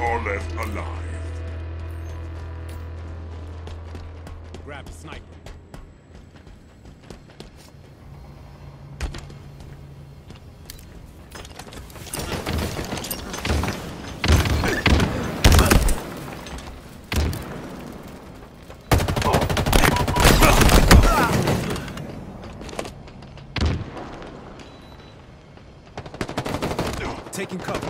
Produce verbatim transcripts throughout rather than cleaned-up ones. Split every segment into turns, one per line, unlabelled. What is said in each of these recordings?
are left alive.
Grab the sniper. Taking cover.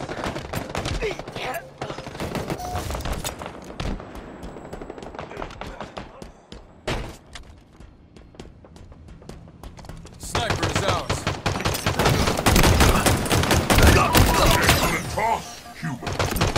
Sniper is ours.
Excellent toss, human.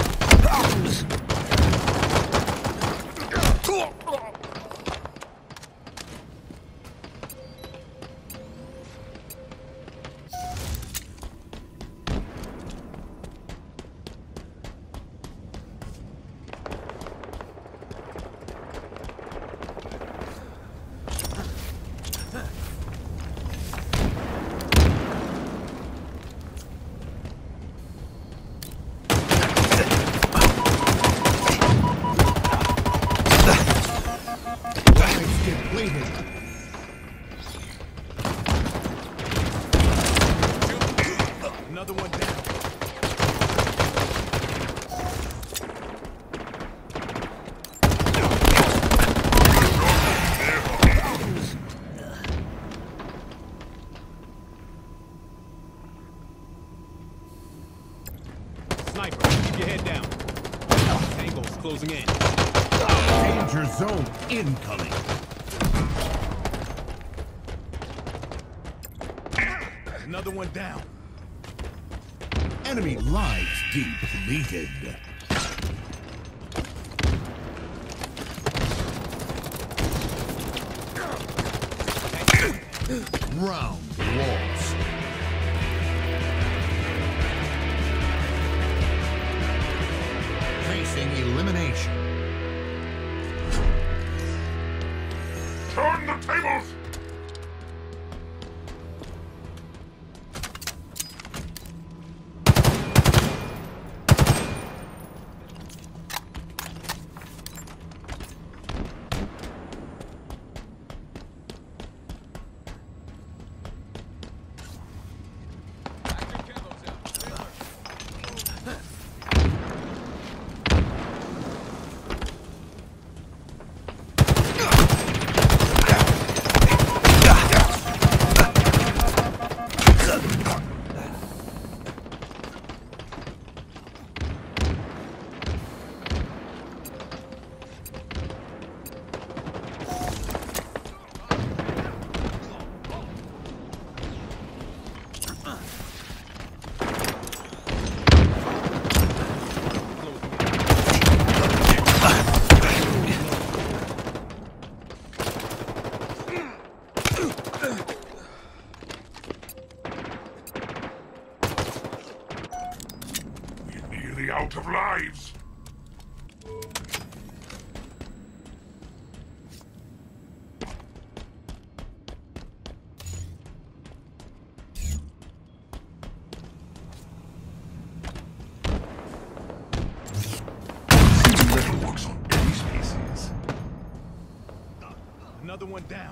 Another one down. Sniper, keep your head down. Tango's closing in.
Danger zone incoming.
Another one down.
Enemy lives depleted. Round lost. Facing elimination.
Turn the tables! Out of lives. Metal works on any species.
Another one down.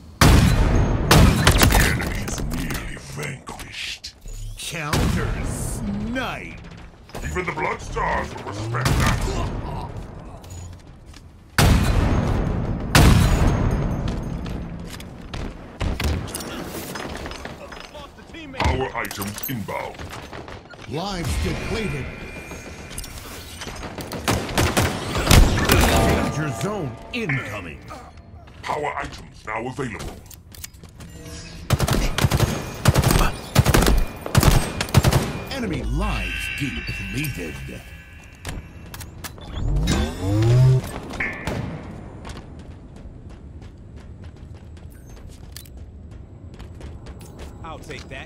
The enemy is nearly vanquished.
Counter snipe.
Even the Blood Stars will respect that. Power items inbound.
Lives depleted. Danger zone incoming.
Power items now available.
Enemy lives depleted.
I'll take that.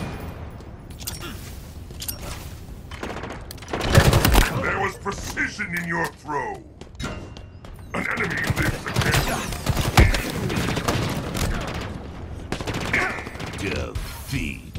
There was precision Precision in your throw. An enemy lives again.
Defeat.